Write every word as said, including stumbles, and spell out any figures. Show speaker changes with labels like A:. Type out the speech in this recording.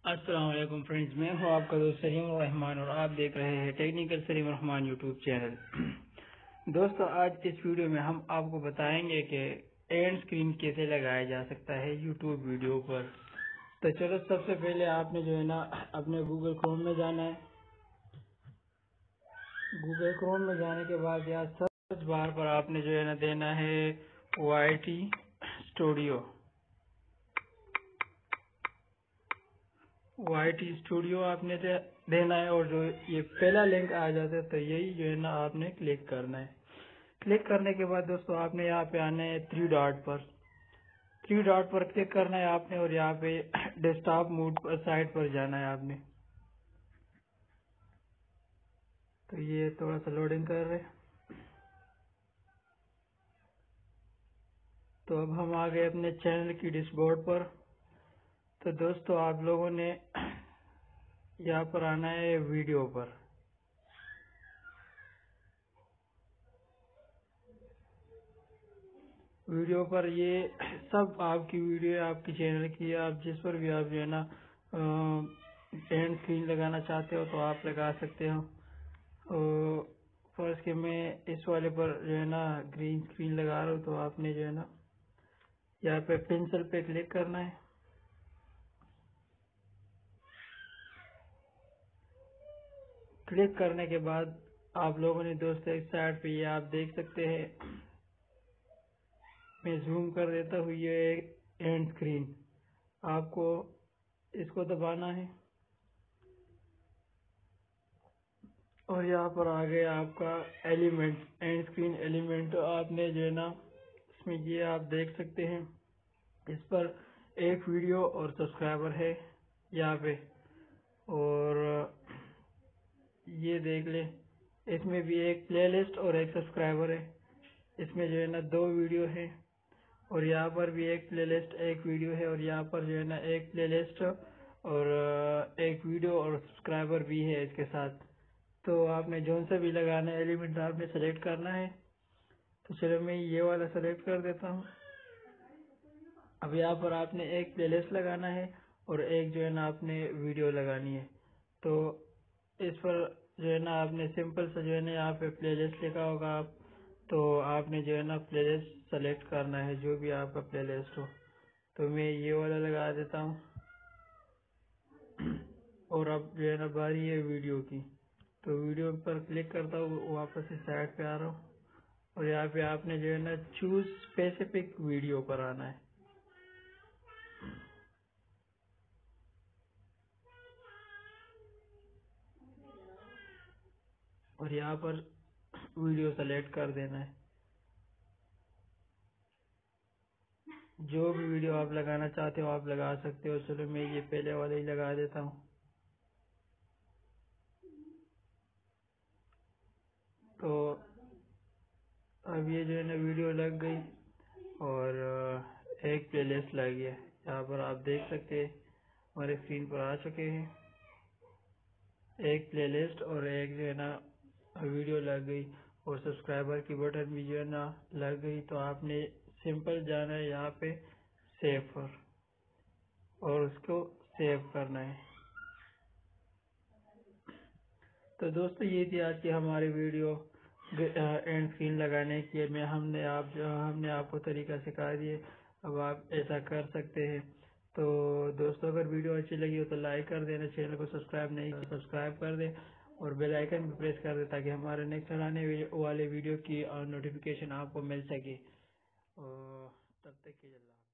A: السلام علیکم فرینڈز، میں ہوں آپ کا دوست سلیم الرحمان اور آپ دیکھ رہے ہیں technical Saleem ur-Rahman YouTube channel. دوستو، آج اس ویڈیو میں ہم آپ کو بتائیں گے کہ اینڈ اسکرین کیسے لگایا جا سکتا ہے یوٹیوب ویڈیو پر۔ تو چلو، سب سے پہلے آپ نے جو ہے نا اپنے گوگل کروم میں جانا ہے۔ گوگل کروم میں جانے کے بعد یہاں سرچ بار پر آپ نے جو ہے نا دینا ہے Y T studio. Y T studio آپ نے دینا ہے اور جو یہ پہلا لنک آ جاتا ہے تو یہی جو ہے نا آپ نے کلک کرنا ہے۔ کلک کرنے کے بعد دوستو آپ نے یہاں پہ آنا ہے تھری ڈاٹ پر تھری ڈاٹ پر کلک کرنا ہے آپ نے اور یہاں پہ ڈیسک ٹاپ موڈ پر سائٹ پر جانا ہے آپ نے۔ تو یہ تھوڑا سا لوڈنگ کر رہے، تو اب ہم آ گئے اپنے چینل کی ڈیش بورڈ پر۔ تو دوستو آپ لوگوں نے یہاں پر آنا ہے ویڈیو پر۔ ویڈیو پر یہ سب آپ کی ویڈیو آپ کی چینل کی، آپ جس پر بھی آپ جو ہے نا اینڈ اسکرین لگانا چاہتے ہو تو آپ لگا سکتے ہو۔ فرض کہ میں اس والے پر جو ہے نا گرین اسکرین لگا رہا ہوں تو آپ نے جو ہے نا یہاں پہ پینسل پہ کلک کرنا ہے۔ کلک کرنے کے بعد آپ لوگوں نے دوستو ایک سائڈ پہ یہ آپ دیکھ سکتے ہیں، میں زوم کر دیتا ہوں، یہ اینڈ اسکرین، آپ کو اس کو دبانا ہے اور یہاں پر آ گیا آپ کا ایلیمنٹ، اینڈ اسکرین ایلیمنٹ۔ آپ نے جو ہے نا اس میں یہ آپ دیکھ سکتے ہیں، اس پر ایک ویڈیو اور سبسکرائبر ہے یہاں پہ، اور یہ دیکھ لیں اس میں بھی ایک پلے لسٹ اور ایک سبسکرائبر ہے۔ اس میں جو ہے نا دو ویڈیو ہے اور یہاں پر بھی ایک پلے لسٹ ایک ویڈیو ہے، اور یہاں پر جو ہے نا ایک پلے لسٹ اور ایک ویڈیو اور سبسکرائبر بھی ہے اس کے ساتھ۔ تو آپ نے جون سا بھی لگانا ہے ایلیمنٹ آپ نے سلیکٹ کرنا ہے۔ تو چلو میں یہ والا سلیکٹ کر دیتا ہوں۔ اب یہاں پر آپ نے ایک پلے لسٹ لگانا ہے اور ایک جو ہے نا آپ نے ویڈیو لگانی ہے۔ تو اس پر جو ہے نا آپ نے سمپل سے جو ہے نا یہاں پہ پلے لسٹ لکھا ہوگا، آپ تو آپ نے جو ہے نا پلے لسٹ سلیکٹ کرنا ہے جو بھی آپ کا پلے لسٹ ہو۔ تو میں یہ والا لگا دیتا ہوں اور اب جو ہے نا باری ہے ویڈیو کی، تو ویڈیو پر کلک کرتا ہوں، واپس سے سائٹ پہ آ رہا ہوں اور یہاں پہ آپ نے جو ہے نا چوز اسپیسیفک ویڈیو پر آنا ہے۔ اور یہاں پر ویڈیو سلیکٹ کر دینا ہے، جو بھی ویڈیو آپ لگانا چاہتے ہو آپ لگا سکتے ہو۔ چلو میں یہ پہلے والا ہی لگا دیتا ہوں۔ تو اب یہ جو ہے نا ویڈیو لگ گئی اور ایک پلے لسٹ لگ گیا، یہاں پر آپ دیکھ سکتے ہیں ہمارے اسکرین پر آ چکے ہیں، ایک پلے لسٹ اور ایک جو ہے نا ویڈیو لگ گئی اور سبسکرائبر کی بٹن بھی جو ہے نا لگ گئی۔ تو آپ نے سمپل جانا ہے یہاں پہ سیو پر اور اس کو سیو کرنا ہے۔ تو دوستو یہ تھی آج کی ہماری ویڈیو اینڈ اسکرین لگانے کی، میں ہم نے آپ ہم نے آپ کو طریقہ سکھا دیے، اب آپ ایسا کر سکتے ہیں۔ تو دوستو اگر ویڈیو اچھی لگی ہو تو لائک کر دینا، چینل کو سبسکرائب نہیں کیا سبسکرائب کر دیں اور بیل آئیکن بھی پریس کر دیں تاکہ ہمارے نیکسٹ آنے والے ویڈیو کی نوٹیفیکیشن آپ کو مل سکے۔ تب تک کے لیے اللہ حافظ۔